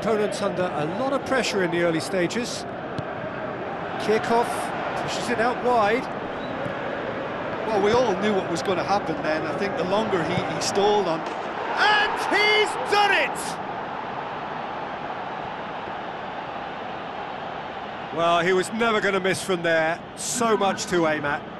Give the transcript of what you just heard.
opponents under a lot of pressure in the early stages. Kick-off, pushes it out wide. Well, we all knew what was going to happen then. I think the longer he stalled on... And he's done it! Well, he was never going to miss from there. So much to aim at.